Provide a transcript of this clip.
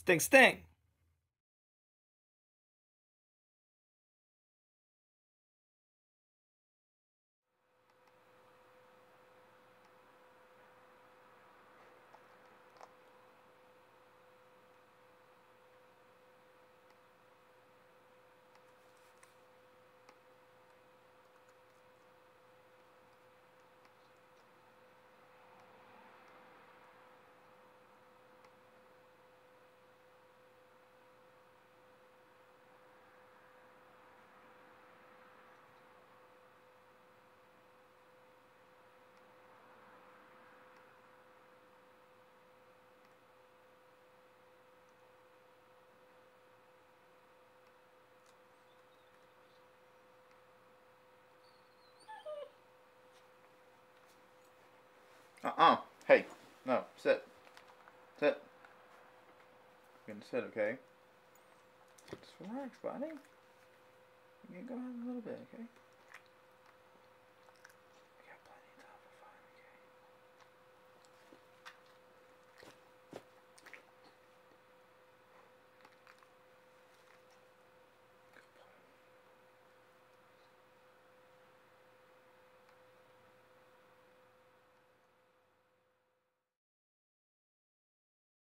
Sting, sting. Hey, no, sit. Sit. You can sit, okay? Just relax, buddy. You can go out a little bit, okay?